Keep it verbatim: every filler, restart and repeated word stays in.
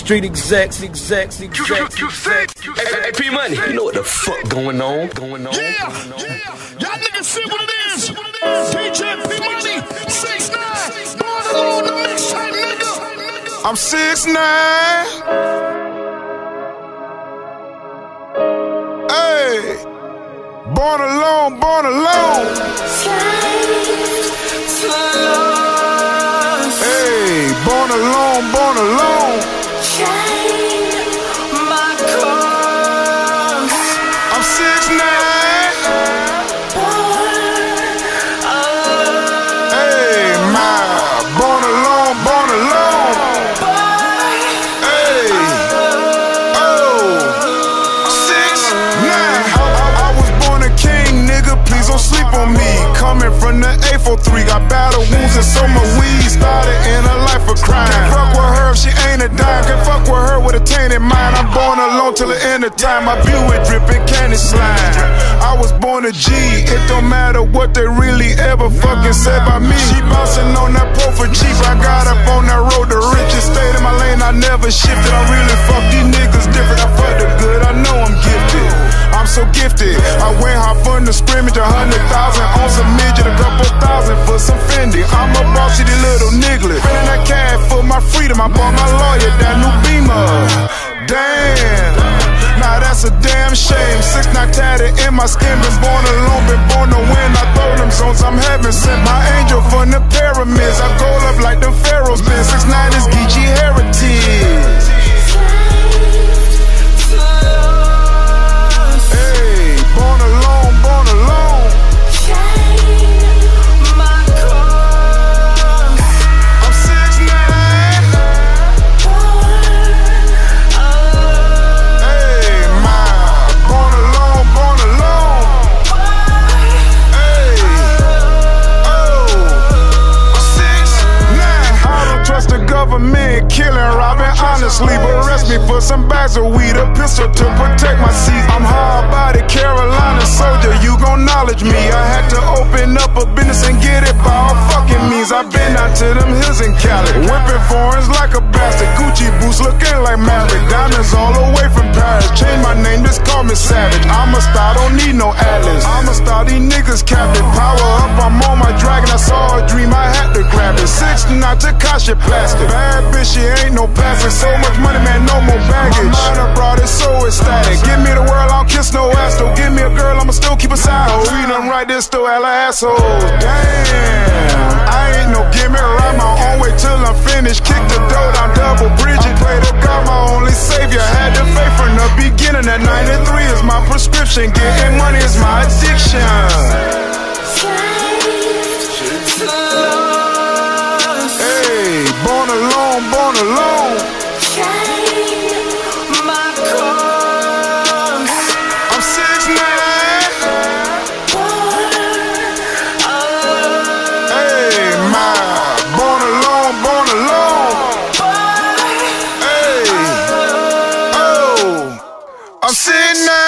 Street execs, execs, execs, execs. Hey, hey, P Money, you know what the fuck going on? Going on? Yeah, going on? yeah. Y'all niggas see what it is. D J P Money, six nine, born alone, the mixtape nigga. I'm six nine. Hey, born alone, born alone. Hey, born alone, born alone. I'm six nine. Hey, my born alone, born alone. Hey, oh, six nine. I, I, I was born a king, nigga. Please don't sleep on me. Coming from the eight four three, got battle wounds and so much weed. Started in a life of crime. Can't fuck with her if she ain't a dime. Can't fuck with her with a tainted mind. I'm born alone till the end of time. My view it dripping candy slime. I was born a G. It don't matter what they really ever fucking said about me. She bouncing on that pro for cheap. I got up on that road to riches. Stayed in my lane, I never shifted. I really fuck these niggas different. I fuck the good, I know I'm gifted. I'm so gifted. I went hard from the scrimmage, a hundred thousand on some midget, a couple thousand for some Fendi. I'm a boss, city little nigga. Spending that cash for my freedom. I bought my lawyer that new Beamer. Damn, nah that's a damn shame. Six nine tatted in my skin. Been born alone, been born to win. I throw them zones, I'm heaven sent. My angel from the pyramids. I go up like the pharaohs been. Six nine is Geechee heritage. Born alone, born alone. My cause. I'm six nine. Hey, my born alone, born alone. Hey, oh, six nine. I don't trust the government, killing, robbing honestly, but arrest me for some bags of weed, a pistol to protect my seat. I'm hard-bodied Carolina soldier, you gon' knowledge me. I had to open up a business and get it by all fucking means. I've been out to them hills in Cali, whipping foreigns like a bastard. Gucci boots looking like Maverick, diamonds all the way from Paris. Change my name, just call me Savage. I'm a star, don't need no atlas. I'm a star, these niggas captive. Power up, I'm on my dragon. I saw a dream, I had to grab it. Six nine Tekashi plastic. Bad bitch, she ain't no plastic. So much money, man, no more baggage. My mind abroad is so ecstatic. Give me the world, I don't kiss no ass. Don't give me a girl, I'ma still keep a side. We done right there, still hella assholes. Damn, I ain't no gimme. Ride my own way till I'm finished. Kick the door down, double bridge it. Pray to God, my only savior. Had the faith from the beginning. That ninety-three is my prescription. Getting money is my addiction. Hey, born alone, born alone. My cause. I'm six nine. Hey, my born alone, born alone. Hey, oh, I'm six nine.